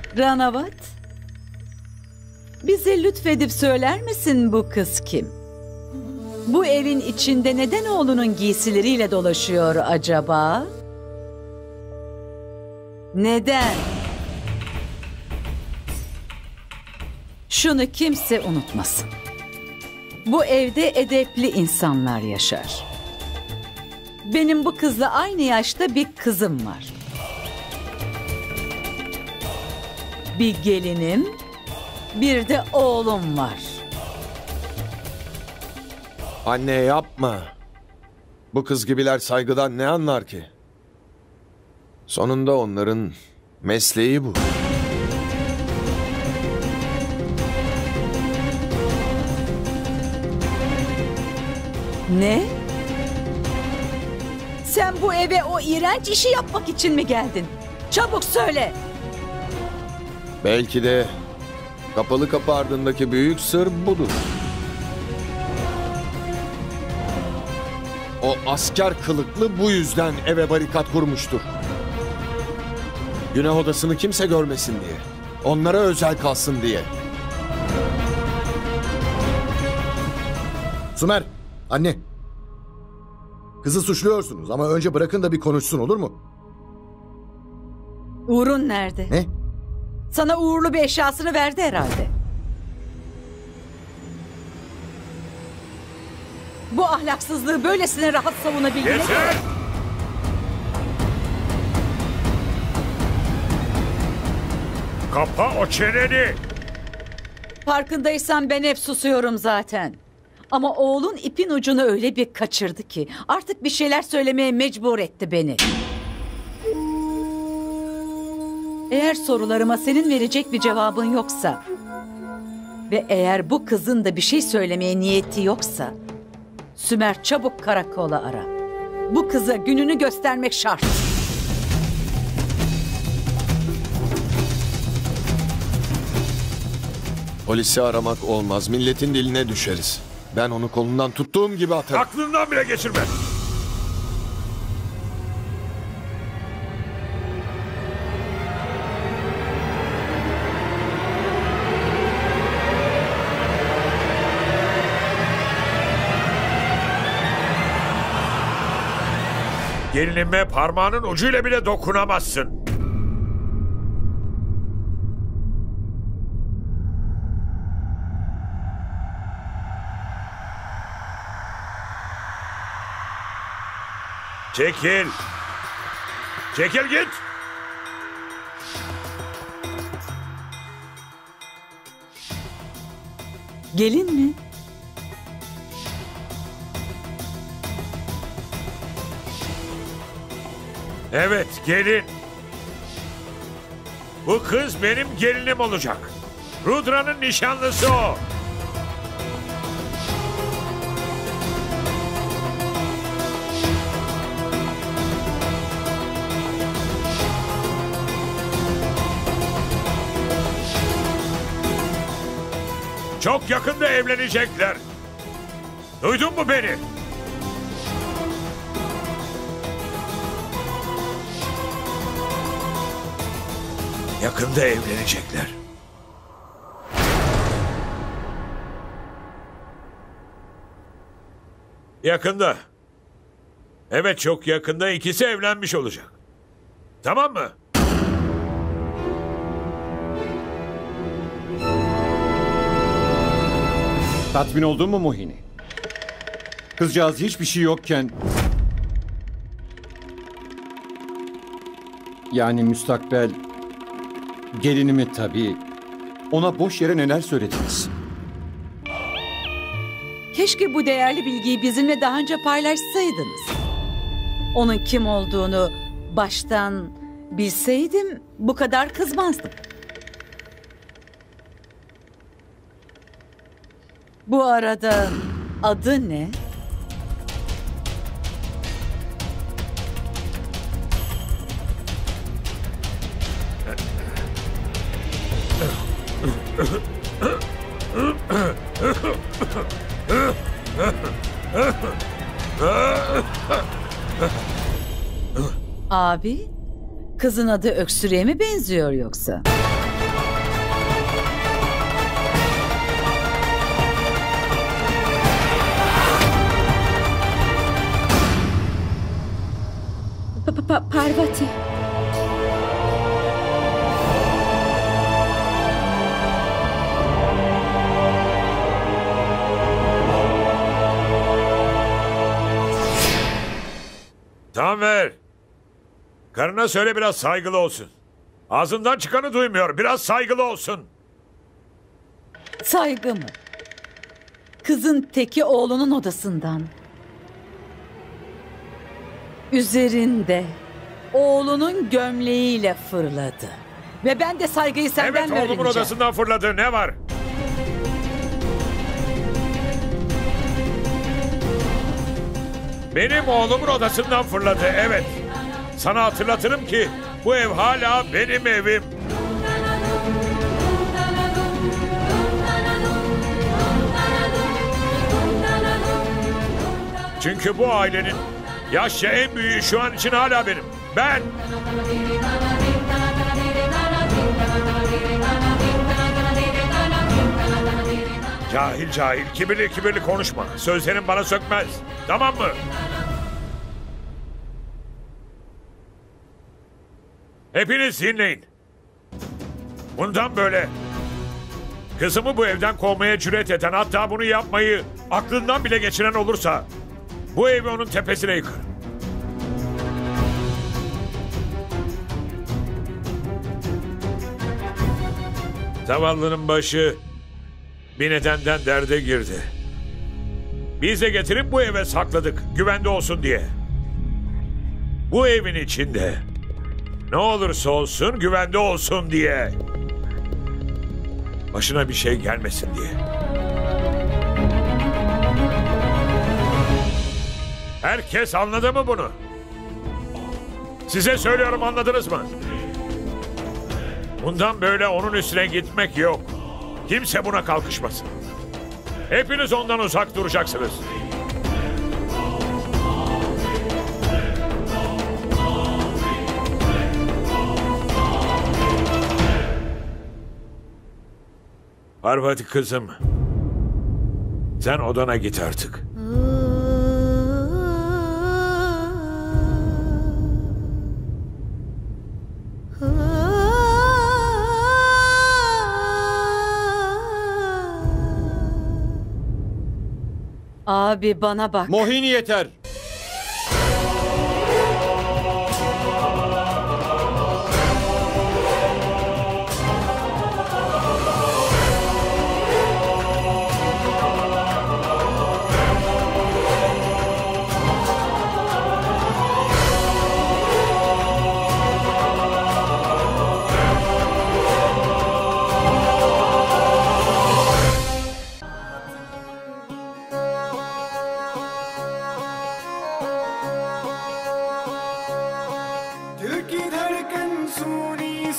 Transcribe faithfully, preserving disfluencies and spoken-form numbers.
Ranavat, bize lütfedip söyler misin bu kız kim? Bu evin içinde neden oğlunun giysileriyle dolaşıyor acaba? Neden? Şunu kimse unutmasın. Bu evde edepli insanlar yaşar. Benim bu kızla aynı yaşta bir kızım var. Bir gelinim, bir de oğlum var. Anne yapma. Bu kız gibiler saygıdan ne anlar ki? Sonunda onların mesleği bu. Ne? Sen bu eve o iğrenç işi yapmak için mi geldin? Çabuk söyle. Belki de kapalı kapı ardındaki büyük sır budur. O asker kılıklı bu yüzden eve barikat kurmuştur. Günah odasını kimse görmesin diye. Onlara özel kalsın diye. Sümer, anne. Kızı suçluyorsunuz ama önce bırakın da bir konuşsun, olur mu? Uğur'un nerede? Ne? Sana uğurlu bir eşyasını verdi herhalde. Bu ahlaksızlığı böylesine rahat savunabildiğine Yeter! göre... Kapa o çeneni! Farkındaysan ben hep susuyorum zaten. Ama oğlun ipin ucunu öyle bir kaçırdı ki artık bir şeyler söylemeye mecbur etti beni. Eğer sorularıma senin verecek bir cevabın yoksa ve eğer bu kızın da bir şey söylemeye niyeti yoksa Sümer çabuk karakola ara. Bu kıza gününü göstermek şart. Polisi aramak olmaz. Milletin diline düşeriz. Ben onu kolundan tuttuğum gibi atarım. Aklından bile geçirme! Gelinime parmağının ucuyla bile dokunamazsın. Çekil. Çekil git. Gelin mi? Evet, gelin. Bu kız benim gelinim olacak. Rudra'nın nişanlısı o. Çok yakında evlenecekler. Duydun mu beni? Yakında evlenecekler. Yakında. Evet, çok yakında ikisi evlenmiş olacak. Tamam mı? Tatmin oldun mu Mohini? Kızcağız hiçbir şey yokken... Yani müstakbel... Gelinimi tabii. Ona boş yere neler söylediniz? Keşke bu değerli bilgiyi bizimle daha önce paylaşsaydınız. Onun kim olduğunu baştan bilseydim bu kadar kızmazdım. Bu arada adı ne? Abi, kızın adı öksürüğe mi benziyor yoksa? Pa- Parvati. Tamam ver. Karına söyle biraz saygılı olsun. Ağzından çıkanı duymuyor. Biraz saygılı olsun. Saygı mı? Kızın teki oğlunun odasından. Üzerinde oğlunun gömleğiyle fırladı. Ve ben de saygıyı senden Evet, mi oğlumun öğreneceğim? odasından fırladı. Ne var? Benim oğlumun odasından fırladı. Evet. Sana hatırlatırım ki bu ev hala benim evim. Çünkü bu ailenin yaşça en büyüğü şu an için hala benim. Ben. Cahil cahil, kibirli kibirli konuşma. Sözlerin bana sökmez. Tamam mı? Hepiniz dinleyin. Bundan böyle kızımı bu evden kovmaya cüret eden, hatta bunu yapmayı aklından bile geçiren olursa bu evi onun tepesine yıkarım. Zavallının başı bir nedenden derde girdi. Biz de getirip bu eve sakladık, güvende olsun diye. Bu evin içinde ne olursa olsun güvende olsun diye. Başına bir şey gelmesin diye. Herkes anladı mı bunu? Size söylüyorum, anladınız mı? Bundan böyle onun üstüne gitmek yok. Kimse buna kalkışmasın. Hepiniz ondan uzak duracaksınız. Parvati kızım, sen odana git artık. Abi bana bak. Mohini yeter.